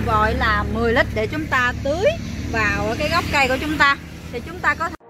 vòi là 10 lít để chúng ta tưới vào cái gốc cây của chúng ta. Thì chúng ta có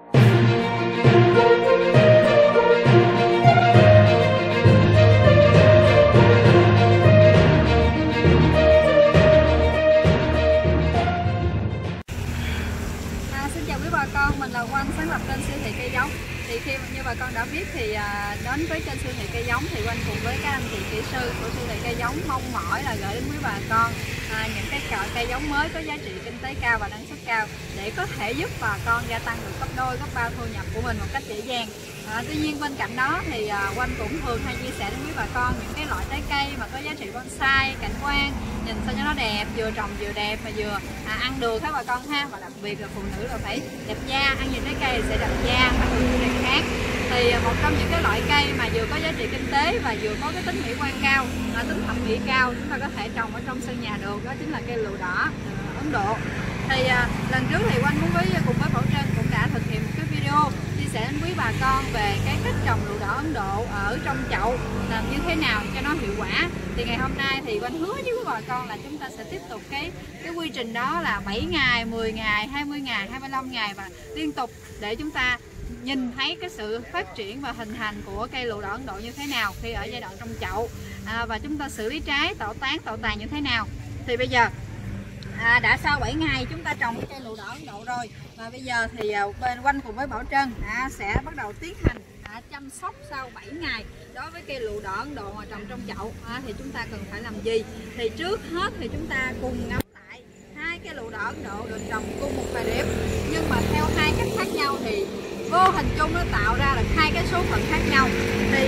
xin chào quý bà con, mình là Oanh, sáng lập kênh siêu thị cây giống. Thì khi như bà con đã biết thì đến với kênh siêu thị cây giống thì Oanh cùng với các anh chị kỹ sư của siêu thị cây giống mong mỏi là gửi đến quý bà con những cái cây giống mới có giá trị kinh tế cao và năng suất cao để có thể giúp bà con gia tăng được gấp đôi, gấp ba thu nhập của mình một cách dễ dàng. Tuy nhiên bên cạnh đó thì Oanh cũng thường hay chia sẻ đến quý bà con những cái loại trái cây mà có giá trị bonsai, cảnh quan, nhìn sao cho nó đẹp, vừa trồng vừa đẹp mà vừa ăn được các bà con ha. Và đặc biệt là phụ nữ là phải đẹp da, ăn nhiều trái cây sẽ đẹp da và được đẹp khác. Thì một trong những cái loại cây mà vừa có giá trị kinh tế và vừa có cái tính mỹ quan cao, tính thẩm mỹ cao, chúng ta có thể trồng ở trong sân nhà được, đó chính là cây lựu đỏ Ấn Độ. Thì lần trước thì Oanh cùng với Bảo Trân cũng đã thực hiện một cái video chia sẻ đến quý bà con về cái cách trồng lựu đỏ Ấn Độ ở trong chậu làm như thế nào cho nó hiệu quả. Thì ngày hôm nay thì Oanh hứa với quý bà con là chúng ta sẽ tiếp tục cái quy trình đó là 7 ngày, 10 ngày, 20 ngày, 25 ngày và liên tục để chúng ta nhìn thấy cái sự phát triển và hình thành của cây lựu đỏ Ấn Độ như thế nào khi ở giai đoạn trong chậu, và chúng ta xử lý trái, tạo tán, tạo tàn như thế nào. Thì bây giờ đã sau 7 ngày chúng ta trồng cái cây lựu đỏ Ấn Độ rồi, và bây giờ thì bên Oanh cùng với Bảo Trân sẽ bắt đầu tiến hành chăm sóc sau 7 ngày đối với cây lựu đỏ Ấn Độ mà trồng trong chậu. Thì chúng ta cần phải làm gì? Thì trước hết thì chúng ta cùng ngắm lại hai cây lựu đỏ Ấn Độ được trồng cùng một thời điểm, nhưng mà theo hai cách khác nhau thì vô hình chung nó tạo ra được hai cái số phận khác nhau. Thì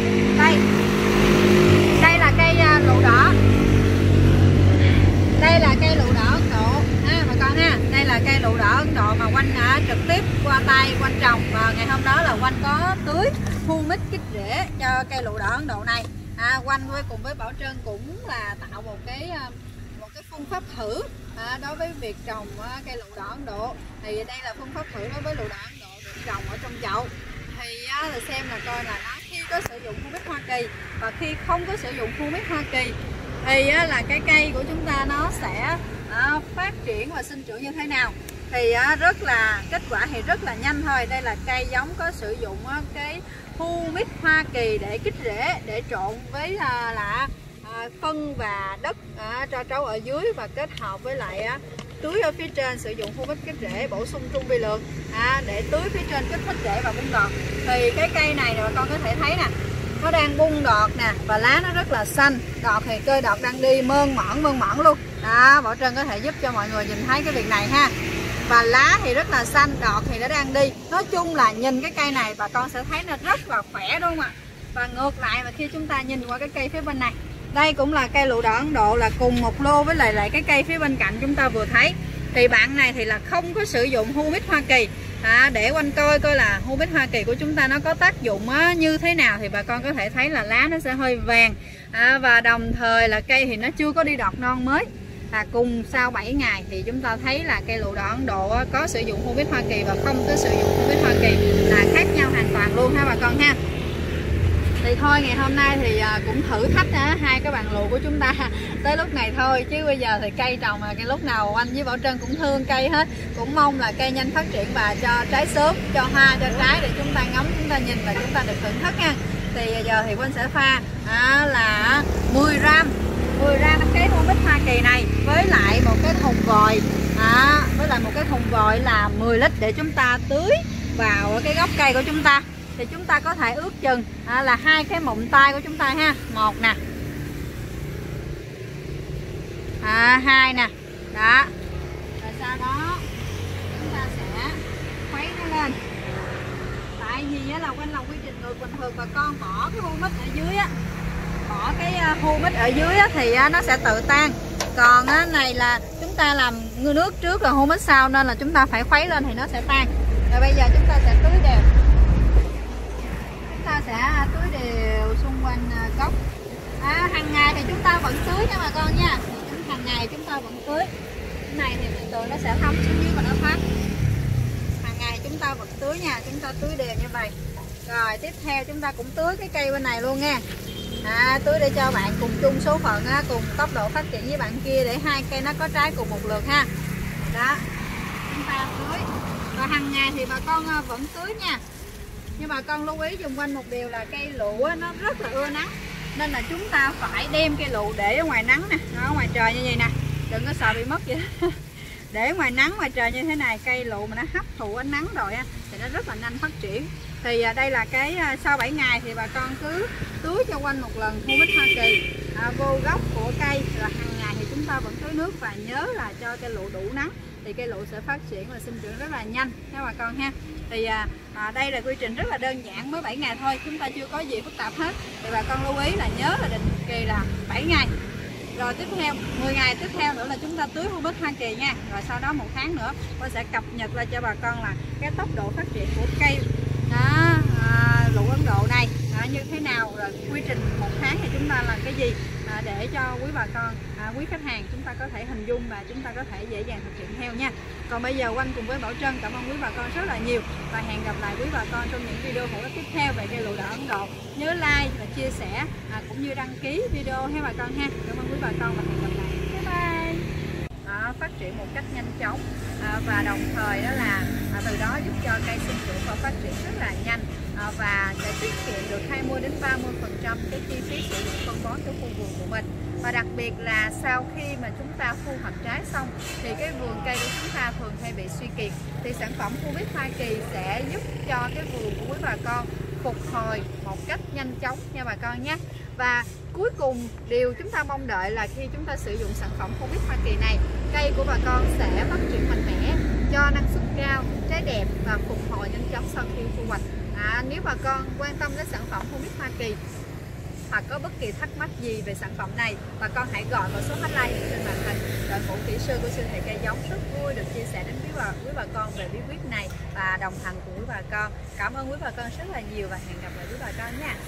đây là cây lựu đỏ, đây là cây lựu đỏ Ấn Độ bà con ha. Đây là cây lựu đỏ Ấn Độ mà Oanh đã trực tiếp qua tay Oanh trồng, và ngày hôm đó là Oanh có tưới humic kích rễ cho cây lựu đỏ Ấn Độ này. Oanh cùng với Bảo Trân cũng là tạo một cái phương pháp thử đối với việc trồng cây lựu đỏ Ấn Độ. Thì đây là phương pháp thử đối với lựu đỏ Ấn Độ được trồng ở trong chậu. Thì là xem là coi là nó khi có sử dụng humic Hoa Kỳ và khi không có sử dụng humic Hoa Kỳ thì là cái cây của chúng ta nó sẽ phát triển và sinh trưởng như thế nào. Thì rất là kết quả thì rất là nhanh thôi. Đây là cây giống có sử dụng cái humic Hoa Kỳ để kích rễ, để trộn với phân và đất cho trấu ở dưới và kết hợp với lại tưới ở phía trên, sử dụng humic kích rễ bổ sung trung vi lượng để tưới phía trên kích thích rễ và bung đọt. Thì cái cây này bà con có thể thấy nè, nó đang bung đọt nè và lá nó rất là xanh, đọt thì cây đọt đang đi mơn mởn luôn đó. Bảo Trân có thể giúp cho mọi người nhìn thấy cái việc này ha. Và lá thì rất là xanh, đọt thì nó đang đi. Nói chung là nhìn cái cây này bà con sẽ thấy nó rất là khỏe đúng không ạ? Và ngược lại mà khi chúng ta nhìn qua cái cây phía bên này, đây cũng là cây lựu đỏ Ấn Độ, là cùng một lô với lại cái cây phía bên cạnh chúng ta vừa thấy. Thì bạn này thì là không có sử dụng humic Hoa Kỳ. Để Oanh coi là humic Hoa Kỳ của chúng ta nó có tác dụng như thế nào. Thì bà con có thể thấy là lá nó sẽ hơi vàng, và đồng thời là cây thì nó chưa có đi đọt non mới. Cùng sau 7 ngày thì chúng ta thấy là cây lựu đỏ Ấn Độ có sử dụng humic Hoa Kỳ và không có sử dụng humic Hoa Kỳ là khác nhau hoàn toàn luôn ha bà con ha. Thì thôi ngày hôm nay thì cũng thử thách hai cái bàn lựu của chúng ta tới lúc này thôi, chứ bây giờ thì cây trồng là cái lúc nào anh với Bảo Trân cũng thương cây hết, cũng mong là cây nhanh phát triển và cho trái sớm, cho hoa, cho trái để chúng ta ngắm, chúng ta nhìn và chúng ta được thưởng thức nha. Thì giờ thì Oanh sẽ pha là 10 gram cái humic Hoa Kỳ này với lại một cái thùng vòi là 10 lít để chúng ta tưới vào cái gốc cây của chúng ta. Thì chúng ta có thể ước chừng là hai cái mụn tay của chúng ta ha, một nè, hai nè, đó. Rồi sau đó chúng ta sẽ khuấy nó lên. Tại vì là quanh lòng quy trình ngược bình thường bà con bỏ cái humic ở dưới bỏ cái humic ở dưới thì nó sẽ tự tan. Còn này là chúng ta làm nước trước rồi humic sau, nên là chúng ta phải khuấy lên thì nó sẽ tan. Rồi bây giờ chúng ta sẽ tưới đều. Chúng ta sẽ tưới đều xung quanh gốc. Hàng ngày thì chúng ta vẫn tưới nha bà con nha. Hàng ngày chúng ta vẫn tưới. Cái này thì từ từ nó sẽ thấm xuống dưới và nó thoát. Hàng ngày chúng ta vẫn tưới nha, chúng ta tưới đều như vậy. Rồi tiếp theo chúng ta cũng tưới cái cây bên này luôn nha. Tưới để cho bạn cùng chung số phận á, cùng tốc độ phát triển với bạn kia để hai cây nó có trái cùng một lượt ha. Đó, chúng ta tưới. Và hàng ngày thì bà con vẫn tưới nha. Nhưng mà con lưu ý dùng quanh một điều là cây lựu á, nó rất là ưa nắng. Nên là chúng ta phải đem cây lựu để ở ngoài nắng nè, ở ngoài trời như vậy nè. Đừng có sợ bị mất vậy đó. Để ngoài nắng ngoài trời như thế này, cây lựu mà nó hấp thụ ánh nắng rồi á thì nó rất là nhanh phát triển. Thì đây là cái sau 7 ngày thì bà con cứ tưới cho quanh một lần humic Hoa Kỳ vô gốc của cây, là hàng ngày thì chúng ta vẫn tưới nước, và nhớ là cho cây lựu đủ nắng thì cây lựu sẽ phát triển và sinh trưởng rất là nhanh nha bà con ha. Thì đây là quy trình rất là đơn giản, mới 7 ngày thôi, chúng ta chưa có gì phức tạp hết. Thì bà con lưu ý là nhớ là định kỳ là 7 ngày. Rồi tiếp theo 10 ngày tiếp theo nữa là chúng ta tưới humic Hoa Kỳ nha. Rồi sau đó 1 tháng nữa con sẽ cập nhật lại cho bà con là cái tốc độ phát triển của cây lựu Ấn Độ này như thế nào, rồi quy trình 1 tháng thì chúng ta làm cái gì để cho quý bà con, quý khách hàng chúng ta có thể hình dung và chúng ta có thể dễ dàng thực hiện theo nha. Còn bây giờ Oanh cùng với Bảo Trân cảm ơn quý bà con rất là nhiều, và hẹn gặp lại quý bà con trong những video hữu ích tiếp theo về cây lựu đỏ Ấn Độ. Nhớ like và chia sẻ cũng như đăng ký videoให้bà con ha. Cảm ơn quý bà con và hẹn gặp lại. Bye bye. Phát triển một cách nhanh chóng và đồng thời đó là từ đó giúp cho cây sinh trưởng và phát triển rất là nhanh, và sẽ tiết kiệm được 20 đến 30% cái chi phí sử dụng phân bón cho khu vườn của mình. Và đặc biệt là sau khi mà chúng ta thu hoạch trái xong thì cái vườn cây của chúng ta thường hay bị suy kiệt, thì sản phẩm humic Hoa Kỳ sẽ giúp cho cái vườn của quý bà con phục hồi một cách nhanh chóng nha bà con nhé. Và cuối cùng điều chúng ta mong đợi là khi chúng ta sử dụng sản phẩm humic Hoa Kỳ này, cây của bà con sẽ phát triển mạnh mẽ, cho năng suất cao, trái đẹp và phục hồi nhanh chóng sau khi thu hoạch. Nếu bà con quan tâm đến sản phẩm humic Hoa Kỳ hoặc có bất kỳ thắc mắc gì về sản phẩm này, bà con hãy gọi vào số hotline hiện trên màn hình. Đội ngũ kỹ sư của siêu thị cây giống rất vui được chia sẻ đến quý bà con về bí quyết này và đồng hành cùng quý bà con. Cảm ơn quý bà con rất là nhiều và hẹn gặp lại quý bà con nha.